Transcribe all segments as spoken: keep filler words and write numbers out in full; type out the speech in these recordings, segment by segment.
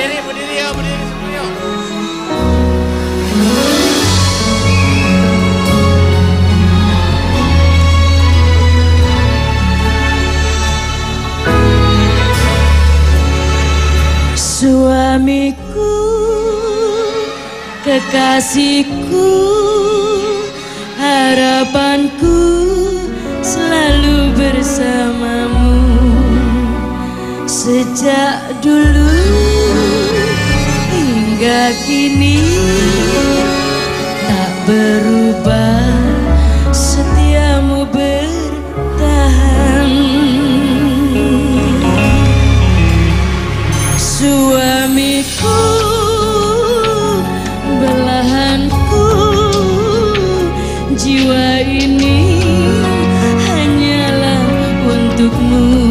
Berdiri, berdiri ya, berdiri semua yuk. Suamiku, kekasihku, harapanku selalu bersamamu. Sejak dulu hingga kini tak berubah, setiamu bertahan. Suamiku, belahanku, jiwa ini hanyalah untukmu.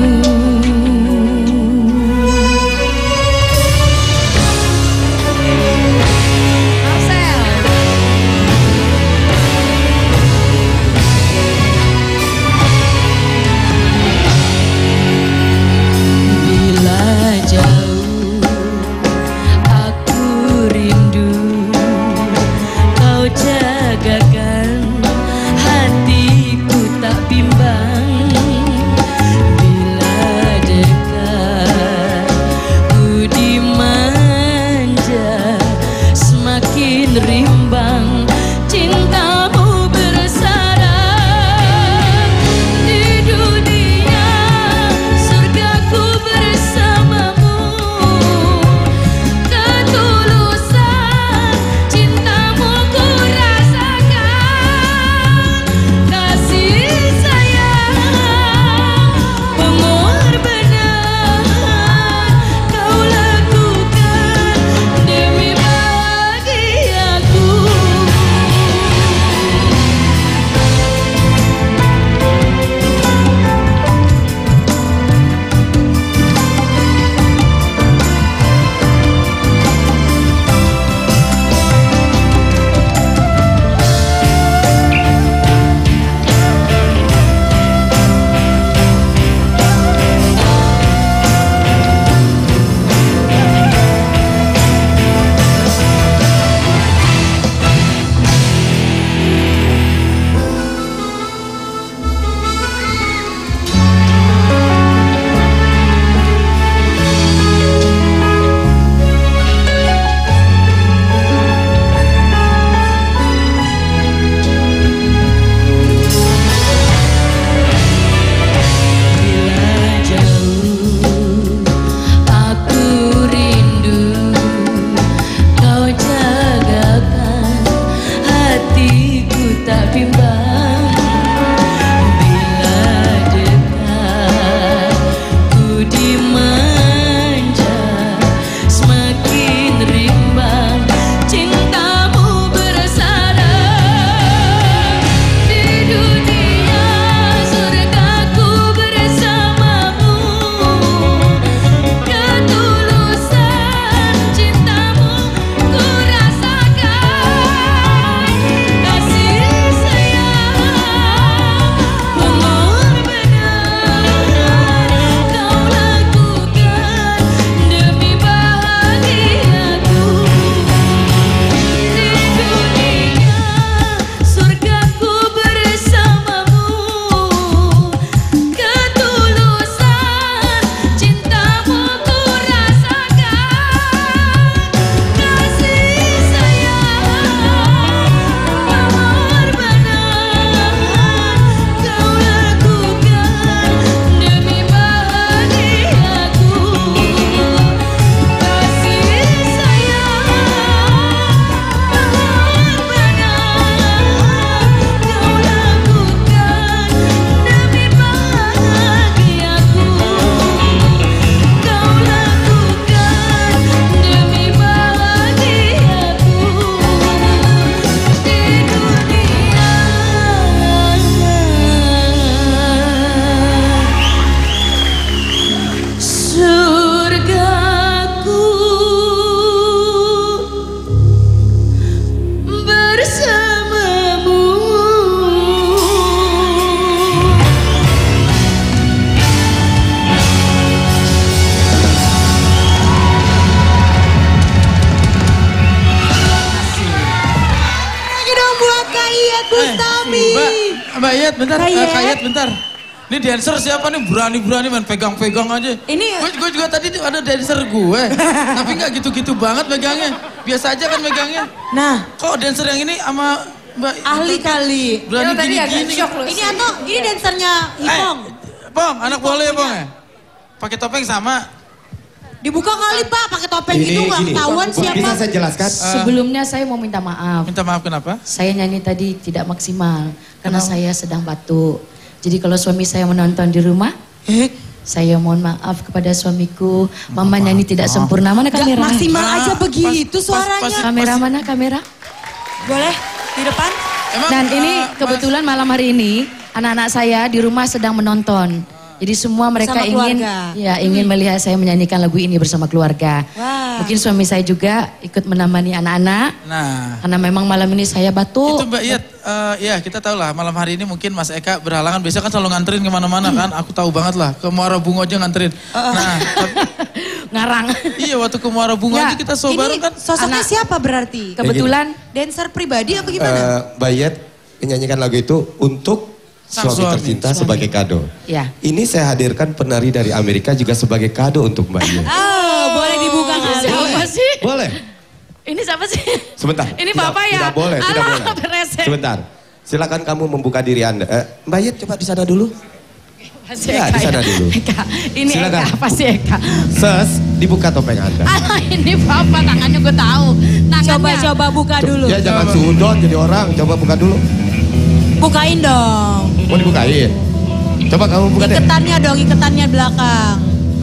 Mbak Iyet, bentar. Mbak Uh, Iyet. Kak Iyet, bentar. Ini dancer siapa nih? Berani-berani main pegang-pegang aja. Ini Gue juga tadi ada dancer gue. Tapi nggak gitu-gitu banget megangnya. Biasa aja kan megangnya. Nah, Kok dancer yang ini sama Mbak ahli kali. berani Ya, tadi agak gini-gini. shock loh. Ini atau ini dansernya Hipong. Eh, Bong, anak boleh ya Bong ya? Pakai topeng sama. Dibuka kali Pak, pakai topeng Ini gitu nggak gini, ketahuan Bu, siapa. bisa saya jelaskan? Sebelumnya saya mau minta maaf. Minta maaf kenapa? Saya nyanyi tadi tidak maksimal karena saya sedang batuk. Jadi kalau suami saya menonton di rumah, Eh, saya mohon maaf kepada suamiku. Mama nyanyi tidak sempurna. Mana nggak kamera? maksimal Ah, aja pas- begitu pas- suaranya. pas- Kamera mana kamera? Boleh di depan? Emang, Dan eh, ini Mas- kebetulan malam hari ini anak-anak saya di rumah sedang menonton. Jadi semua mereka Bersama ingin keluarga. ya ingin melihat saya menyanyikan lagu ini bersama keluarga. Wah. Mungkin suami saya juga ikut menemani anak-anak. Nah, Karena memang malam ini saya batuk. itu Mbak Iyet, eh, ya kita tahu lah malam hari ini mungkin Mas Eka berhalangan. Biasa kan selalu nganterin kemana-mana kan. Aku tahu banget lah, ke Muara Bungo aja nganterin. Nah, tapi- Ngarang. iya waktu ke Muara Bungo Ya, aja kita show bareng Ini kan. sosoknya Anak- siapa berarti? Kebetulan Dancer pribadi apa gimana? Eh, Bayet menyanyikan lagu itu untuk Sang suami, suami. tercinta Suami. sebagai kado. ya. Ini saya hadirkan penari dari Amerika juga sebagai kado untuk Mbak Iyet. Oh, boleh dibuka kali. Siapa sih? Boleh? Ini siapa sih? Sebentar. Ini Tidak- Bapak ya? Tidak boleh, tidak Alah, boleh. beresek. Sebentar. Silakan kamu membuka diri Anda. Eh, Mbak Iyet coba di sana dulu. Pasti Ya, Eka di sana ya. dulu. Eka. Ini Silakan. Eka, pasti Eka. Ses, dibuka topeng Anda. Ah, ini Bapak tangannya gue tahu. Tangannya. Coba-coba buka dulu. Ya jangan suudon jadi orang. Coba buka dulu. Bukain dong. Mau dibukain? Coba kamu buka deh. Iketannya dong, iketannya belakang.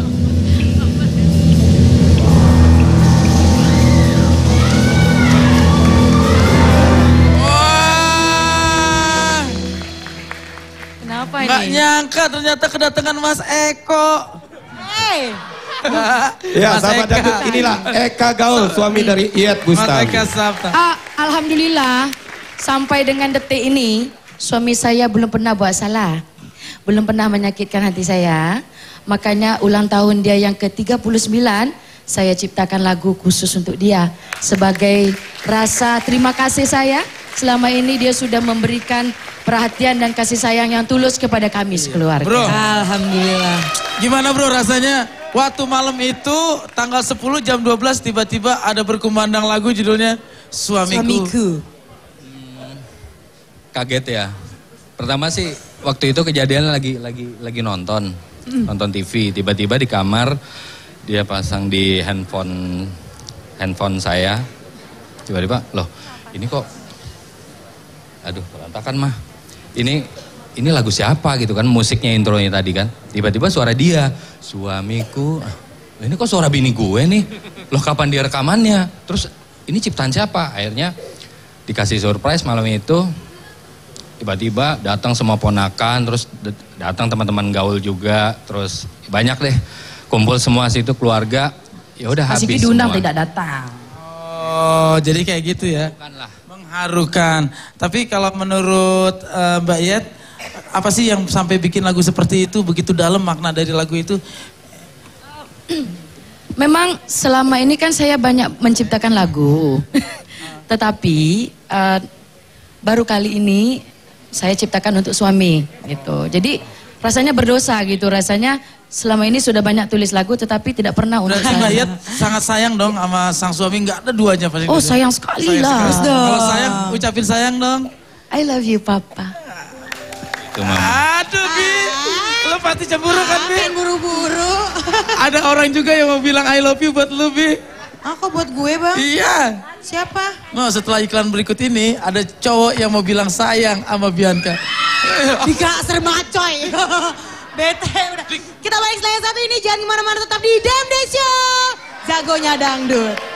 Wah, Kenapa nggak ini? nyangka ternyata kedatangan Mas Eko. Hey, Ya, Mas sahabat Eka. dangdut, inilah Eka Gaul, suami dari Iyet Mas Bustami. Eka Sabta. Ah, Alhamdulillah, sampai dengan detik ini, suami saya belum pernah buat salah. Belum pernah menyakitkan hati saya. Makanya ulang tahun dia yang ke tiga puluh sembilan, saya ciptakan lagu khusus untuk dia. Sebagai rasa terima kasih saya, selama ini dia sudah memberikan perhatian dan kasih sayang yang tulus kepada kami sekeluarga. Bro, alhamdulillah. gimana bro rasanya? Waktu malam itu tanggal sepuluh jam dua belas tiba-tiba ada berkumandang lagu judulnya Suamiku. Suamiku. Kaget ya. Pertama sih waktu itu kejadian lagi lagi lagi nonton, nonton T V. Tiba-tiba di kamar dia pasang di handphone handphone saya. Tiba-tiba, loh ini kok, aduh berantakan mah. Ini ini lagu siapa gitu kan, musiknya intronya tadi kan. Tiba-tiba suara dia, suamiku. Ah, ini kok suara bini gue nih? Loh kapan dia rekamannya? Terus ini ciptaan siapa? Akhirnya dikasih surprise malam itu. Tiba-tiba datang semua ponakan, terus datang teman-teman gaul juga, terus banyak deh kumpul semua situ keluarga. Ya udah habis Masih diundang semua. tidak datang. Oh, jadi kayak gitu ya. Bukanlah. Mengharukan. Tapi kalau menurut eh, Mbak Iyet, apa sih yang sampai bikin lagu seperti itu, begitu dalam makna dari lagu itu? Memang selama ini kan saya banyak menciptakan lagu. Tetapi eh, baru kali ini saya ciptakan untuk suami gitu. Jadi rasanya berdosa gitu, rasanya selama ini sudah banyak tulis lagu tetapi tidak pernah untuk Berarti Mbak saya. Iyet sangat sayang dong sama sang suami, nggak ada duanya pasti. Oh sayang sekali lah. Terus dong. Kalau sayang, ucapin sayang dong. I love you papa. Itu mama. Aduh Bi, lo pasti cemburu kan Bi? Pengen buru-buru. Ada orang juga yang mau bilang I love you buat lu Bi. Ah, kok buat gue bang? Iya. Siapa? Nah setelah iklan berikut ini, ada cowok yang mau bilang sayang sama Bianca. Dika serem coy. Bete udah. Kita balik selain satu ini, jangan kemana-mana, tetap di Damn Day Show. Jagonya dangdut.